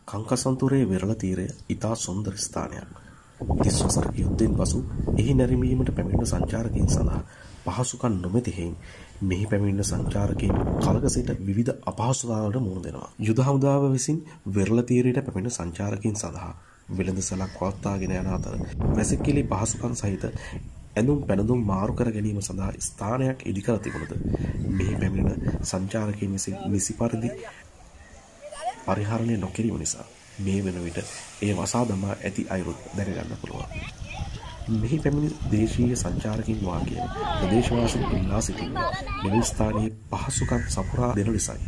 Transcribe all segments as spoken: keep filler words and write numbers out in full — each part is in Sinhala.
Kankesanthurai වෙරළ තීරය ඉතා සුන්දර ස්ථානයක්. තිස් වසරක යුද්ධයෙන් පසු එහි නැරඹීමට පැමිණෙන සංචාරකයන් සඳහා පහසුකම් නොමැති හේයින් මෙහි පැමිණෙන සංචාරකයන් කලක සිට විවිධ අපහසුතාවලට මුහුණ දෙනවා. යුද හමුදාව විසින් වෙරළ තීරයට පැමිණෙන සංචාරකයන් සඳහා වෙළඳ සැලක් පවත්වාගෙන යන අතර වැසිකිලි පහසුකම් සහිත ඇඳුම් පැළඳුම් මාරු කර ගැනීම සඳහා ස්ථානයක් ඉදි කර තිබුණද මෙහි පැමිණෙන සංචාරකයන් විසින් නිසි පරිදි පරිහරණය නොකිරීම නිසා මේ වෙන විට ඒ වසා දමා ඇති අයුරුත් දැක ගන්න පුළුවන්. මෙහි පැමිණි දේශීය සංචාරකයන් වාගේ ප්‍රදේශවාසීන් ඉල්ලා සිටින්නේ මෙවැනි ස්ථානයේ පහසුකම් සපුරා දෙන ලෙසයි.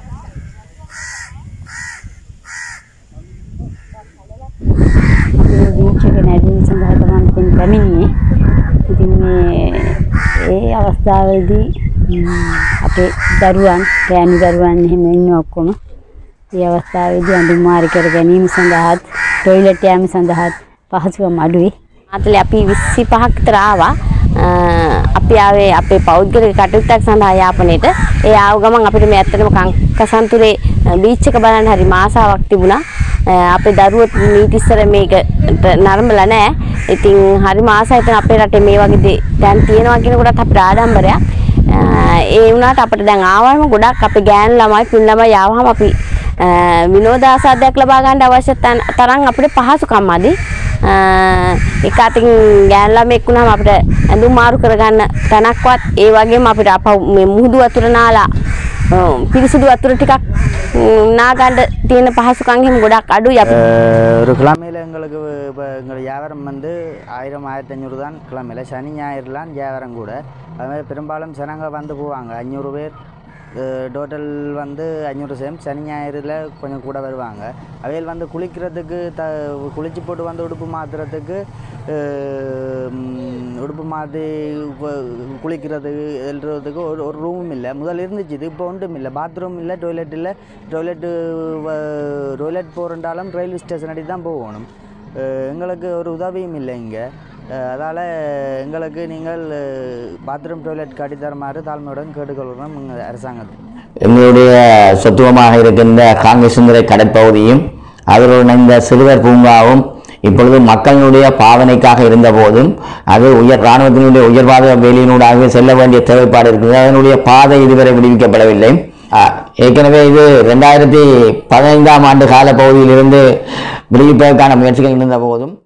මේ වීචක නැගීම සඳහා තමයි පැමිණියේ. ඉතින් මේ ඒ අවස්ථාවේදී අපේ දරුවන්, ගෑනු දරුවන් එහෙම ඉන්න ඔක්කොම මේ අවස්ථාවේදී අඳුම් මාරු කර ගැනීම සඳහා টয়ලට් යාම සඳහා පහසුකම් අඩුයි. මාතලේ අපි විසි පහක් විතර ආවා. අපි ආවේ අපේ පෞද්ගලික කටයුත්තක් සඳහා යාපනයේට. ඒ ආව ගමන් අපිට මේ ඇත්තටම කංකසන්තුරේ බීච් එක බලන්න හරි ආසාවක් තිබුණා. අපේ දරුවෝ මීට ඉස්සර මේකට නරඹලා නැහැ. ඉතින් හරිම ආසයි තමයි අපේ රටේ මේ වගේ දැන් තියෙනවා කියන කොටත් අපිට ආඩම්බරයක්. ඒ වුණාට අපිට දැන් ආවම ගොඩක් අපේ ගෑනු ළමයි පින් ළමයි ආවම අපි විනෝදාසාදයක් ලබා ගන්න අවශ්‍ය තරම් අපිට පහසුකම් ඇති. ඒක අතින් ගෑනු ළමෙක් වුණාම අපිට ඇඳුම් මාරු කරගන්න තැනක්වත් ඒ වගේම අපිට මේ මුහුදු වතුර නාලා පිරිසිදු වතුර ටිකක් නා ගන්න තියෙන පහසුකම් එහෙම ගොඩක් අඩුයි. අපි ஒரு கிழமையில எங்களுக்கு இப்போ எங்கள் வியாபாரம் வந்து ஆயிரம் ஆயிரத்தி ஐநூறு தான் கிழமையில, சனி ஞாயிறுலாம் வியாபாரம் கூட. அதுமாதிரி பெரும்பாலும் ஜனங்க வந்து போவாங்க. ஐநூறு பேர் டோட்டல் வந்து ஐநூறு சேம். சனி ஞாயிறில் கொஞ்சம் கூட வருவாங்க. அவையில் வந்து குளிக்கிறதுக்கு த குளிச்சு போட்டு வந்து உடுப்பு மாற்றுறதுக்கு உடுப்பு மாற்றி குளிக்கிறதுக்கு எழுறதுக்கு ஒரு ஒரு ரூமும் இல்லை. முதல்ல இருந்துச்சு, இது இப்போ ஒன்றும் இல்லை. பாத்ரூம் இல்லை, டொய்லெட் இல்லை. டொய்லெட்டு டொய்லெட் போகிறண்டாலும் ரயில்வே ஸ்டேஷன் அடி தான் போகணும். எங்களுக்கு ஒரு உதவியும் இல்லை இங்கே. அதால் எங்களுக்கு நீங்கள் பாத்ரூம் டொய்லெட் கட்டித்தருமாறு தாழ்மையுடன் கேட்டுக்கொள்கிறோம் அரசாங்கத்தை. எங்களுடைய சொத்துவமாக இருக்கின்ற காங்கேசந்துறை கடற்பகுதியும் அதனுடன் இந்த சிறுவர் பூங்காவும் இப்பொழுது மக்களுடைய பாவனைக்காக இருந்த போதும் அது உயர் இராணுவத்தினுடைய உயர்வாத வேலையினூடாக செல்ல வேண்டிய தேவைப்பாடு இருக்கிறது. அதனுடைய பாதை இதுவரை விடுவிக்கப்படவில்லை. ஏற்கனவே இது ரெண்டாயிரத்தி பதினைந்தாம் ஆண்டு கால பகுதியிலிருந்து விடுவிப்பதற்கான முயற்சிகள் இருந்த போதும்